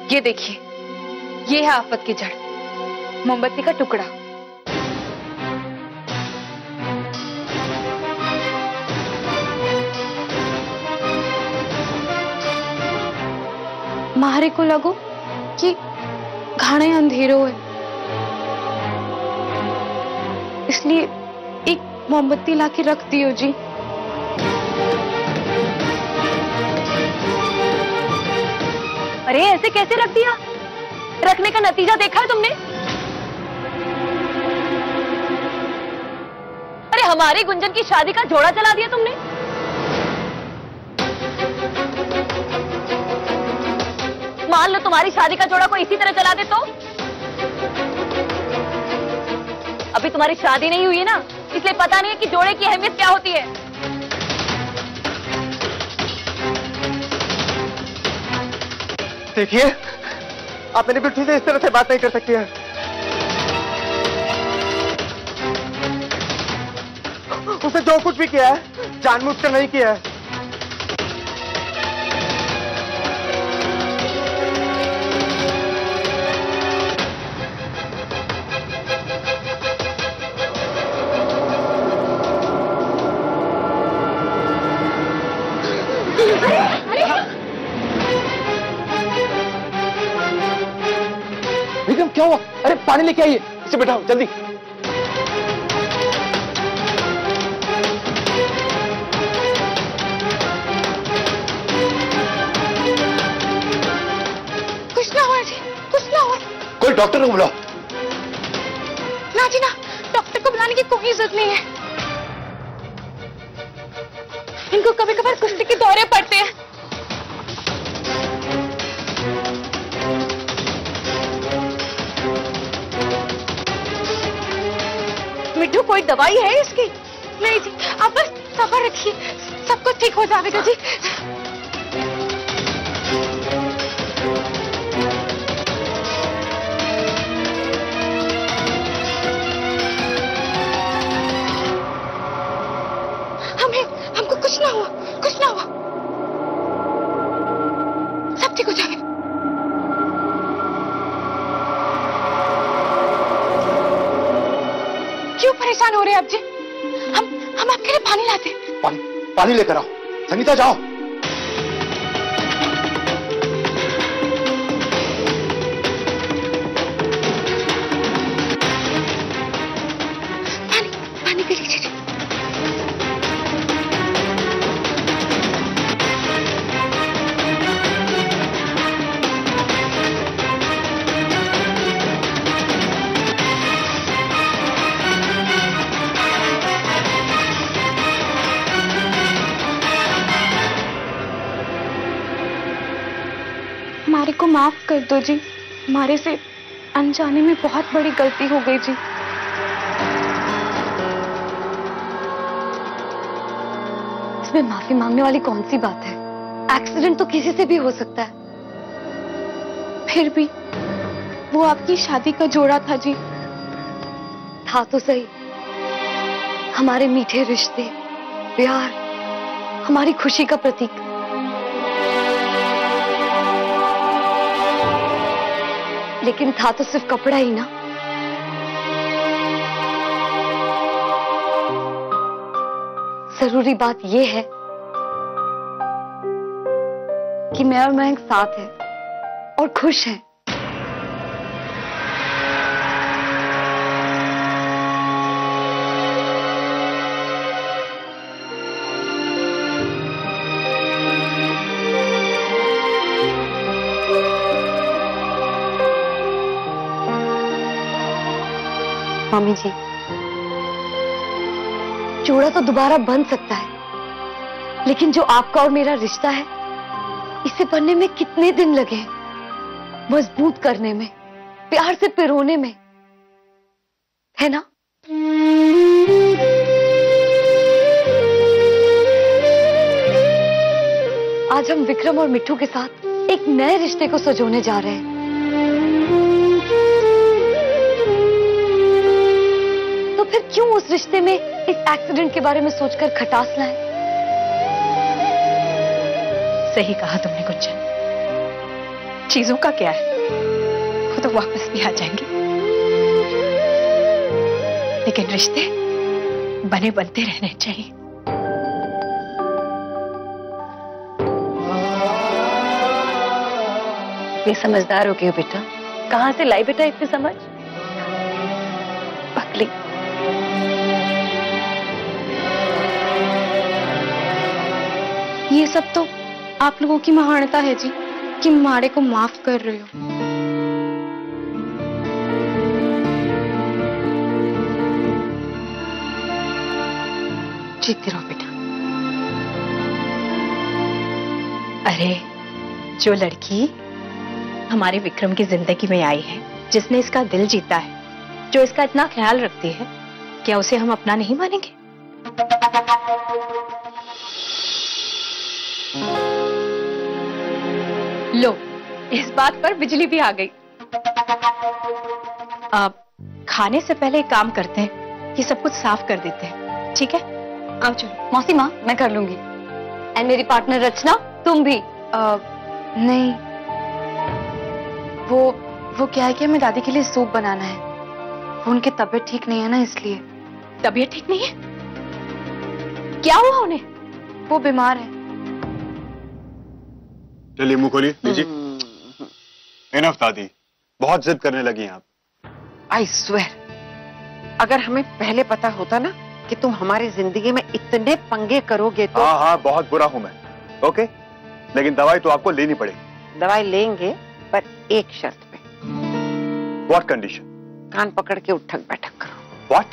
ये देखिए, ये है आफत की जड़, मोमबत्ती का टुकड़ा। मारे को लगो कि घाने अंधेरो है, इसलिए एक मोमबत्ती लाके रख दियो जी। अरे ऐसे कैसे रख दिया? रखने का नतीजा देखा है तुमने? अरे हमारी गुंजन की शादी का जोड़ा चला दिया तुमने। मान लो तुम्हारी शादी का जोड़ा कोई इसी तरह चला दे तो? अभी तुम्हारी शादी नहीं हुई है ना, इसलिए पता नहीं है कि जोड़े की अहमियत क्या होती है। देखिए, आप मेरी बिट्टू से इस तरह से बात नहीं कर सकती हैं। उसे जो कुछ भी किया है जानबूझकर नहीं किया है। विक्रम क्या हुआ? अरे पानी लेके आइए, इसे बैठाओ जल्दी। कुछ ना हुआ जी, कुछ ना हुआ। कोई डॉक्टर को बुलाओ। ना जी ना, डॉक्टर को बुलाने की कोई जरूरत नहीं है। इनको कभी कभार कुश्ती के दौरे पड़ते हैं। मिट्टू, कोई दवाई है इसकी? नहीं जी, आप बस सब्र रखिए, सब कुछ ठीक हो जाएगा जी। हमको कुछ ना हुआ, कुछ ना हुआ, सब ठीक हो जाएगा। क्यों परेशान हो रहे हैं आप जी? हम आपके लिए पानी लाते हैं। पानी लेकर आओ। संगीता जाओ। पानी पी लीजिए। हमारे को माफ कर दो जी, हमारे से अनजाने में बहुत बड़ी गलती हो गई जी। इसमें माफी मांगने वाली कौन सी बात है? एक्सीडेंट तो किसी से भी हो सकता है। फिर भी वो आपकी शादी का जोड़ा था जी। था तो सही, हमारे मीठे रिश्ते, प्यार, हमारी खुशी का प्रतीक। लेकिन था तो सिर्फ कपड़ा ही ना। जरूरी बात यह है कि मैं और मयंक साथ हैं और खुश हैं। मामी जी, जोड़ा तो दोबारा बन सकता है, लेकिन जो आपका और मेरा रिश्ता है, इसे बनने में कितने दिन लगे हैं, मजबूत करने में, प्यार से पिरोने में, है ना? आज हम विक्रम और मिट्टू के साथ एक नए रिश्ते को सजोने जा रहे हैं। तो फिर क्यों उस रिश्ते में इस एक्सीडेंट के बारे में सोचकर खटास लाए? सही कहा तुमने गुंजन, चीजों का क्या है, वो तो वापस भी आ जाएंगे, लेकिन रिश्ते बने बनते रहने चाहिए। ये समझदार हो गए बेटा। कहां से लाई बेटा इतनी समझ? पकली। ये सब तो आप लोगों की महानता है जी, कि माड़े को माफ कर रहे हो। जीते रहो बेटा। अरे जो लड़की हमारे विक्रम की जिंदगी में आई है, जिसने इसका दिल जीता है, जो इसका इतना ख्याल रखती है, क्या उसे हम अपना नहीं मानेंगे? लो, इस बात पर बिजली भी आ गई। अब खाने से पहले एक काम करते हैं, ये सब कुछ साफ कर देते हैं, ठीक है? आओ चलो। मौसी माँ, मैं कर लूंगी। एंड मेरी पार्टनर रचना, तुम भी। नहीं, वो क्या है कि हमें दादी के लिए सूप बनाना है। वो उनकी तबीयत ठीक नहीं है ना, इसलिए। तबीयत ठीक नहीं है? क्या हुआ उन्हें? वो बीमार है। चलिए मुंह खोलिए, लीजिए। इनफ दादी, बहुत जिद करने लगी हैं आप। आई स्वेयर, अगर हमें पहले पता होता ना कि तुम हमारी जिंदगी में इतने पंगे करोगे तो। हाँ हाँ, बहुत बुरा हूं मैं। ओके, लेकिन दवाई तो आपको लेनी पड़ेगी। दवाई लेंगे, पर एक शर्त पे। What condition? कान पकड़ के उठक बैठक करो। व्हाट?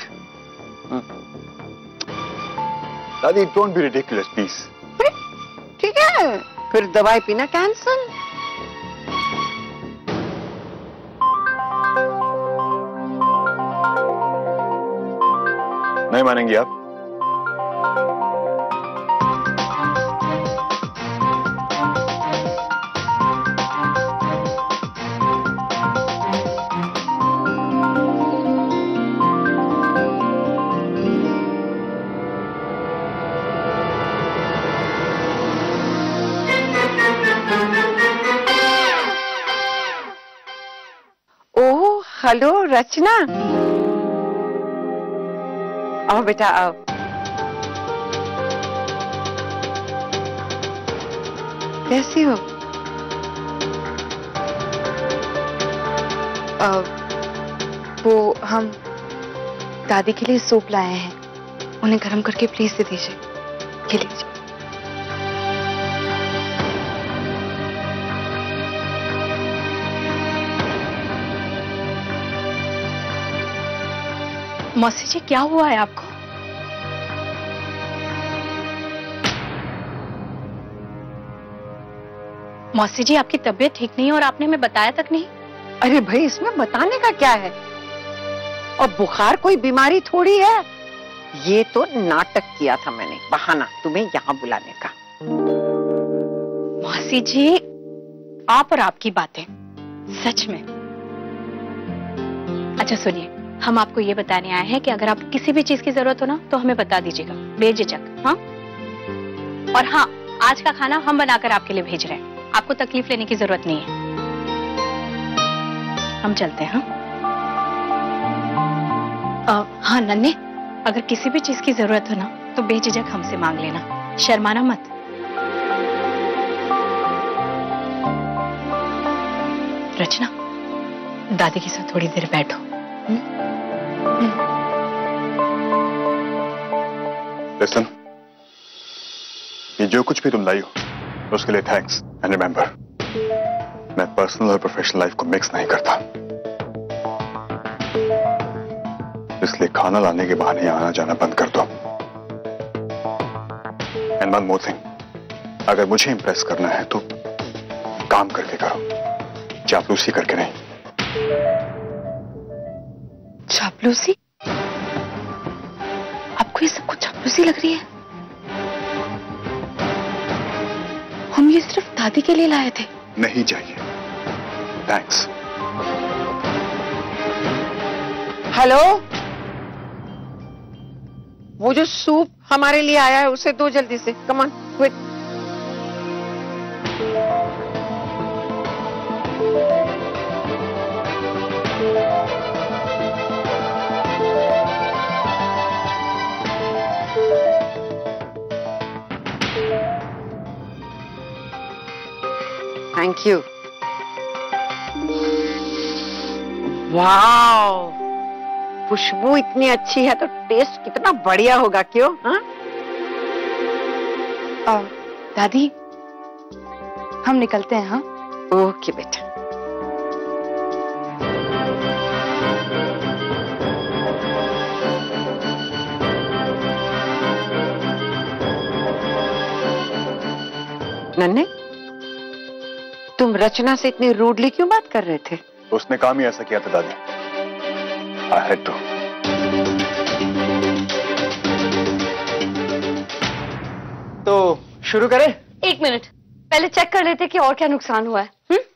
दादी, डोंट बी रिडिकुलस प्लीज। ठीक है, फिर दवाई पीना कैंसल। नहीं मानेंगी आप? Oh, hello Rachna. आओ बेटा आओ। कैसी हो? वो हम दादी के लिए सूप लाए हैं, उन्हें गर्म करके प्लीज दे दीजिए। ये लीजिए। मौसी जी, क्या हुआ है आपको? मौसी जी, आपकी तबीयत ठीक नहीं है और आपने हमें बताया तक नहीं। अरे भाई, इसमें बताने का क्या है? और बुखार कोई बीमारी थोड़ी है। ये तो नाटक किया था मैंने, बहाना तुम्हें यहाँ बुलाने का। मौसी जी, आप और आपकी बातें, सच में। अच्छा सुनिए, हम आपको ये बताने आए हैं कि अगर आपको किसी भी चीज की जरूरत हो ना, तो हमें बता दीजिएगा, बेझिझक। हाँ? और हाँ, आज का खाना हम बनाकर आपके लिए भेज रहे हैं, आपको तकलीफ लेने की जरूरत नहीं है। हम चलते हैं। हाँ नन्हे, अगर किसी भी चीज की जरूरत हो ना, तो बेझिझक हमसे मांग लेना, शर्माना मत। रचना, दादी के साथ थोड़ी देर बैठो। लिसन, ये जो कुछ भी तुम लाई हो उसके लिए थैंक्स, एंड रिमेंबर, मैं पर्सनल और प्रोफेशनल लाइफ को मिक्स नहीं करता, इसलिए खाना लाने के बहाने आना जाना बंद कर दो। एंड वन मोर थिंग, अगर मुझे इंप्रेस करना है तो काम करके करो, चापलूसी करके नहीं। चापलूसी? आपको ये सब कुछ चापलूसी लग रही है? हम ये सिर्फ दादी के लिए लाए थे। नहीं चाहिए, थैंक्स। हेलो, वो जो सूप हमारे लिए आया है उसे दो जल्दी से। Come on, quick. Thank you. Wow, खुशबू इतनी अच्छी है तो टेस्ट कितना बढ़िया होगा, क्यों? हाँ? दादी, हम निकलते हैं। हाँ, ओके बेटा। नन्हे, तुम रचना से इतनी रूडली क्यों बात कर रहे थे? उसने काम ही ऐसा किया था दादी। I had to. तो शुरू करें? 1 मिनट, पहले चेक कर लेते कि और क्या नुकसान हुआ है।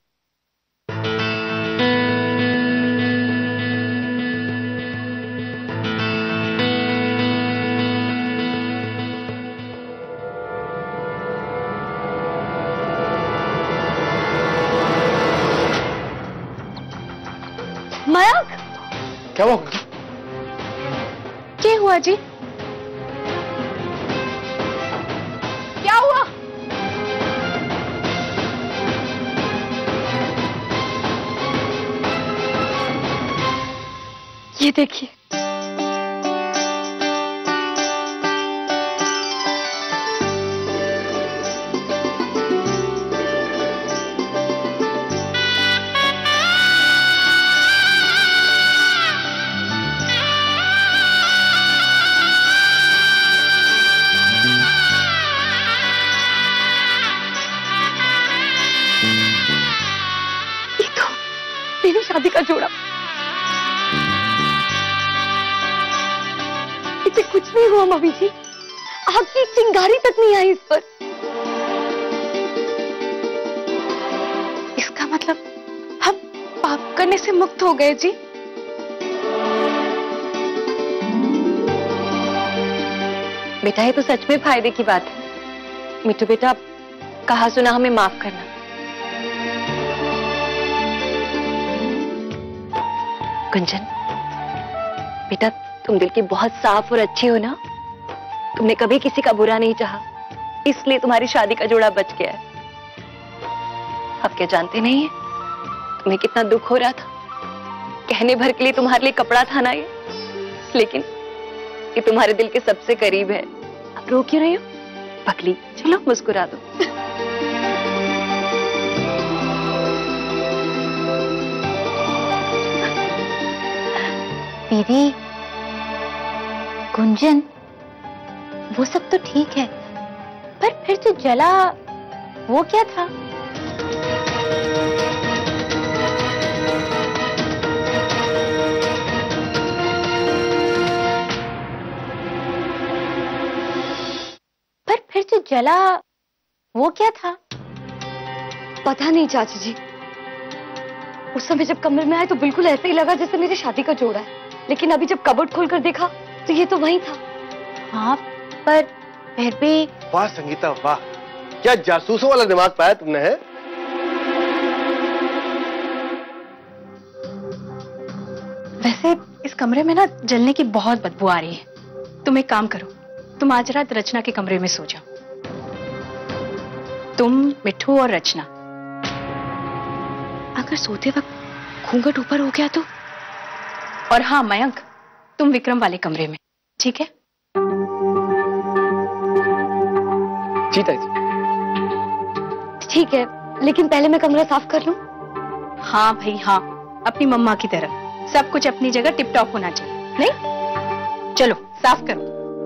मयंक, क्या हुआ? क्या हुआ जी? क्या हुआ? ये देखिए। मेरी शादी का जोड़ा। इसे कुछ नहीं हुआ मम्मी जी, आपकी चिंगारी तक नहीं आई इस पर। इसका मतलब हम पाप करने से मुक्त हो गए जी। बेटा, ये तो सच में फायदे की बात है। मिट्टू बेटा, कहा सुना हमें माफ करना। गुंजन बेटा, तुम दिल की बहुत साफ और अच्छी हो ना। तुमने कभी किसी का बुरा नहीं चाहा, इसलिए तुम्हारी शादी का जोड़ा बच गया है। अब क्या जानते नहीं है तुम्हें कितना दुख हो रहा था। कहने भर के लिए तुम्हारे लिए कपड़ा था ना ये, लेकिन ये तुम्हारे दिल के सबसे करीब है। अब रो क्यों रही हो? पगली, चलो मुस्कुरा दो। दीदी, गुंजन, वो सब तो ठीक है, पर फिर जो जला वो क्या था? पर फिर जो जला वो क्या था? पता नहीं चाची जी, उस समय जब कमरे में आए तो बिल्कुल ऐसे ही लगा जैसे मेरी शादी का जोड़ा है, लेकिन अभी जब कबर्ड खोलकर देखा तो ये तो वही था। हाँ, पर फिर भी। वाह संगीता वाह, क्या जासूसों वाला दिमाग पाया तुमने है। वैसे इस कमरे में ना जलने की बहुत बदबू आ रही है। तुम एक काम करो, तुम आज रात रचना के कमरे में सो जाओ। तुम, मिट्ठू और रचना। अगर सोते वक्त घूंघट ऊपर हो गया तो। और हाँ मयंक, तुम विक्रम वाले कमरे में, ठीक है? जी ताई। ठीक है, लेकिन पहले मैं कमरा साफ कर लूं। हाँ भाई हाँ, अपनी मम्मा की तरह सब कुछ अपनी जगह टिप टॉप होना चाहिए। नहीं, चलो साफ करो।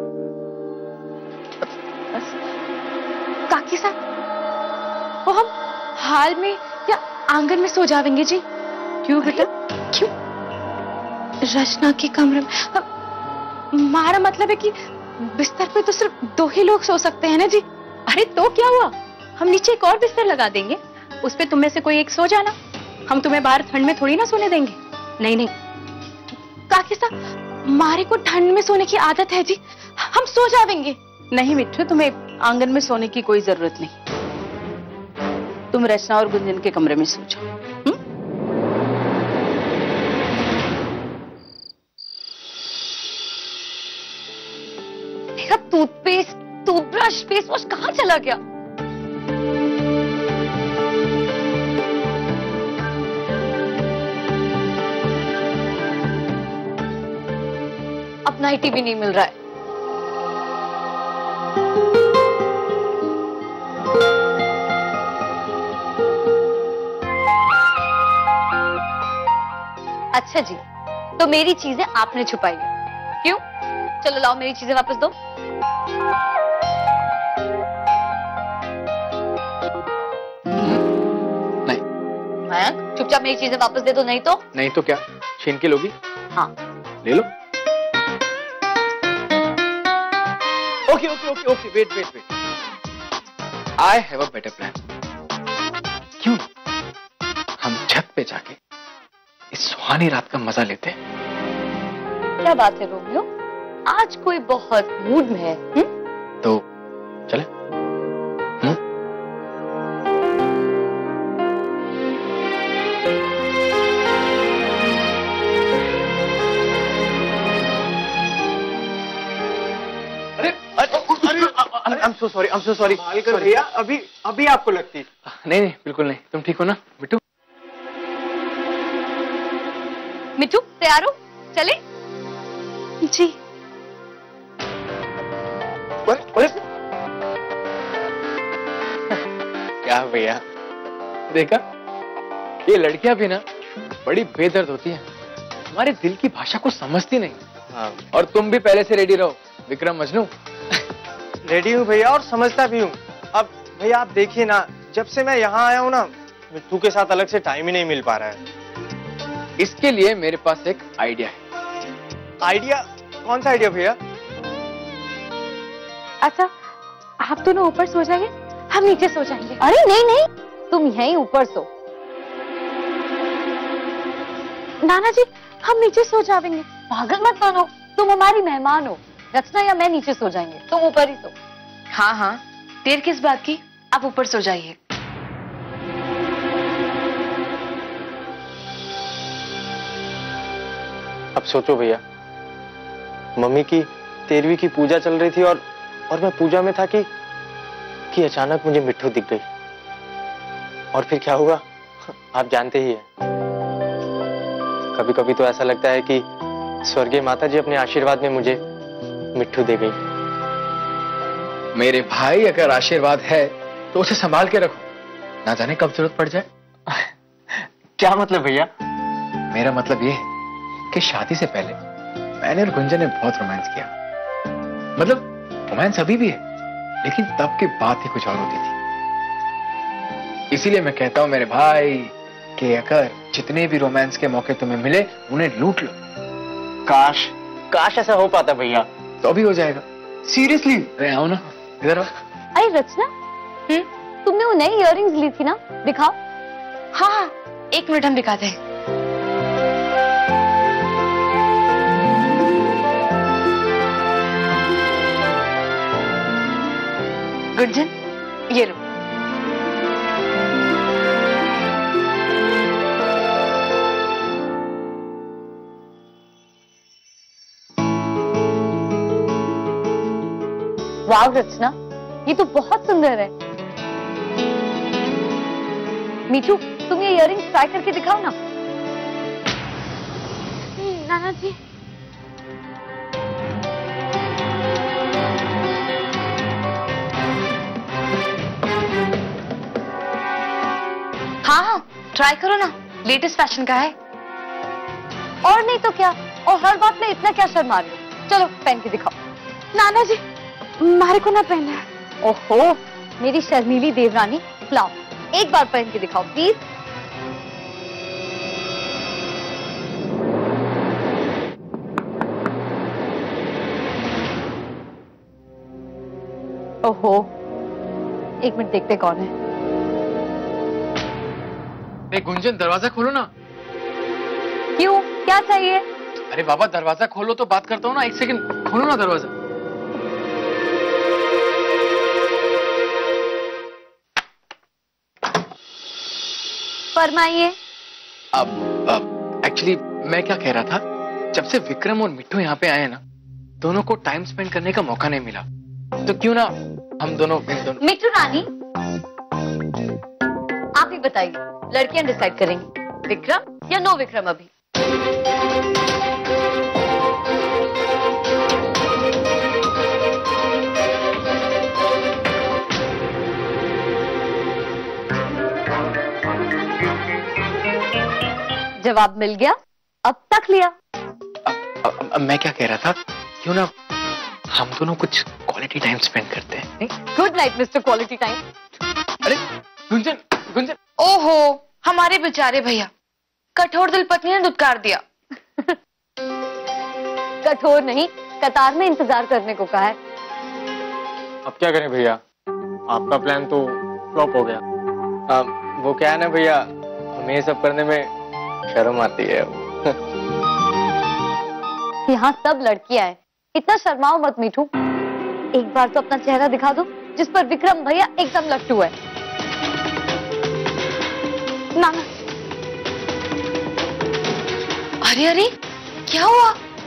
काकी साहब, वो हम हाल में या आंगन में सो जाएंगे जी। क्यों बेटा? क्यों? रचना के कमरे में। हमारा मतलब है कि बिस्तर पे तो सिर्फ 2 ही लोग सो सकते हैं ना जी। अरे तो क्या हुआ, हम नीचे एक और बिस्तर लगा देंगे, उस पे तुम में से कोई एक सो जाना। हम तुम्हें बाहर ठंड में थोड़ी ना सोने देंगे। नहीं नहीं काकी साहब, हमारे को ठंड में सोने की आदत है जी, हम सो जाएंगे। नहीं मिट्ठू, तुम्हें आंगन में सोने की कोई जरूरत नहीं। तुम रचना और गुंजन के कमरे में सो जाओ। मेरा टूथपेस्ट, टूथब्रश, फेस वॉश कहाँ चला गया? नाइटी भी नहीं मिल रहा है। अच्छा जी, तो मेरी चीजें आपने छुपाई है, क्यों? चलो लाओ मेरी चीजें वापस दो। नहीं। मयंक, चुपचाप मेरी चीजें वापस दे दो, नहीं तो? नहीं तो क्या छीन के लोगी? हाँ। ले लो। Okay okay okay okay, wait wait wait, I have a better plan. क्यों हम छत पे जाके इस सुहानी रात का मजा लेते हैं? क्या बात है रोमियो, आज कोई बहुत मूड में है। तो चले? I'm so sorry भैया, अभी आपको लगती? नहीं नहीं बिल्कुल नहीं, तुम ठीक हो ना बिट्टू? मिट्टू तैयार हो, चले? जी। क्या भैया, देखा ये लड़कियां भी ना बड़ी बेदर्द होती हैं, हमारे दिल की भाषा को समझती नहीं। हाँ। और तुम भी पहले से रेडी रहो विक्रम मजनू। रेडी हूँ भैया और समझता भी हूँ। अब भैया आप देखिए ना, जब से मैं यहाँ आया हूँ ना, मिट्टू के साथ अलग से टाइम ही नहीं मिल पा रहा है। इसके लिए मेरे पास एक आइडिया है। आइडिया? कौन सा आइडिया भैया? अच्छा, आप दोनों ऊपर सो जाएंगे, हम नीचे सो जाएंगे। अरे नहीं नहीं, तुम यहीं ऊपर सो। नाना जी, हम नीचे सो जाएंगे। पागल मत बनो, तुम हमारी मेहमान हो। रचना या मैं नीचे सो जाएंगे, तुम ऊपर ही सो। हाँ हाँ, देर किस बात की, आप ऊपर सो जाइए। अब सोचो भैया, मम्मी की 13वीं की पूजा चल रही थी और मैं पूजा में था कि अचानक मुझे मिट्टू दिख गई। और फिर क्या हुआ आप जानते ही हैं। कभी कभी तो ऐसा लगता है कि स्वर्गीय माता जी अपने आशीर्वाद में मुझे मिट्टू दे गई। मेरे भाई, अगर आशीर्वाद है तो उसे संभाल के रखो, ना जाने कब जरूरत पड़ जाए। क्या मतलब भैया? मेरा मतलब ये है कि शादी से पहले मैंने और गुंजन ने बहुत रोमांस किया। मतलब रोमांस अभी भी है, लेकिन तब की बात ही कुछ और होती थी। इसीलिए मैं कहता हूं मेरे भाई कि अगर जितने भी रोमांस के मौके तुम्हें मिले उन्हें लूट लो। काश ऐसा हो पाता भैया। तो भी हो जाएगा। सीरियसली? अरे आओ ना, इधर आओ। अरे रचना, तुमने वो नई इयररिंग्स ली थी ना, दिखाओ। हाँ, 1 मिनट हम दिखाते हैं। गुंजन, ये लो। वाह रचना, ये तो बहुत सुंदर है। मीठू, तुम ये इयररिंग्स ट्राई करके दिखाओ ना। नाना जी, हाँ हाँ, ट्राई करो ना, लेटेस्ट फैशन का है। और नहीं तो क्या, और हर बात में इतना क्या शर्मा रहे हो? चलो पहन के दिखाओ। नाना जी, मारे को ना पहनना है। ओहो, मेरी शर्मीली देवरानी, लाओ एक बार पहन के दिखाओ प्लीज। ओहो, 1 मिनट देखते कौन है। गुंजन, दरवाजा खोलो ना। क्यों, क्या चाहिए? अरे बाबा, दरवाजा खोलो तो बात करता हूँ ना। 1 सेकंड खोलो ना दरवाजा। फरमाइए। अब एक्चुअली मैं क्या कह रहा था, जब से विक्रम और मिट्टू यहाँ पे आए ना, दोनों को टाइम स्पेंड करने का मौका नहीं मिला, तो क्यों ना हम दोनों मिट्टू रानी, आप ही बताइए, लड़कियां डिसाइड करेंगी, विक्रम या नो विक्रम? अभी जवाब मिल गया, अब तक लिया। अब मैं क्या कह रहा था, क्यों ना हम दोनों कुछ क्वालिटी टाइम स्पेंड करते हैं, नहीं? Good night mister quality time. अरे गुंजन, गुंजन। ओहो, हमारे बेचारे भैया, कठोर दिल पत्नी ने दुत्कार दिया। कठोर नहीं, कतार में इंतजार करने को कहा है। अब क्या करें भैया, आपका प्लान तो फ्लॉप हो गया। वो क्या है ना भैया, हमें ये सब करने में शर्म आती है। यहाँ सब लड़कियां हैं, इतना शर्माओ मत मीठू। एक बार तो अपना चेहरा दिखा दो जिस पर विक्रम भैया एकदम लट्टू है। ना ना। अरे अरे, क्या हुआ?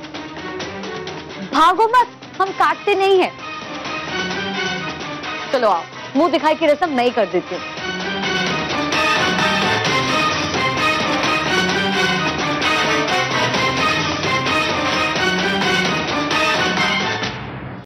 भागो मत, हम काटते नहीं हैं। चलो आओ, मुंह दिखाई की रस्म मैं ही कर देती हूँ।